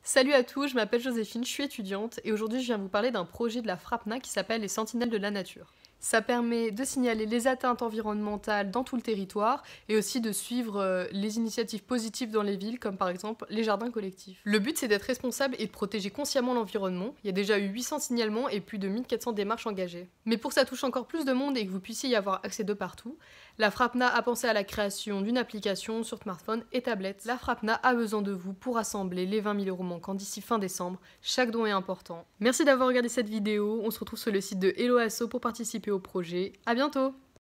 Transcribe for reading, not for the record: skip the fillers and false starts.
Salut à tous, je m'appelle Joséphine, je suis étudiante et aujourd'hui je viens vous parler d'un projet de la FRAPNA qui s'appelle les Sentinelles de la Nature. Ça permet de signaler les atteintes environnementales dans tout le territoire et aussi de suivre les initiatives positives dans les villes comme par exemple les jardins collectifs. Le but c'est d'être responsable et de protéger consciemment l'environnement. Il y a déjà eu 800 signalements et plus de 1400 démarches engagées. Mais pour que ça touche encore plus de monde et que vous puissiez y avoir accès de partout, la FRAPNA a pensé à la création d'une application sur smartphone et tablette. La FRAPNA a besoin de vous pour rassembler les 20 000 € manquants d'ici fin décembre. Chaque don est important. Merci d'avoir regardé cette vidéo. On se retrouve sur le site de Hello Asso pour participer au projet. À bientôt!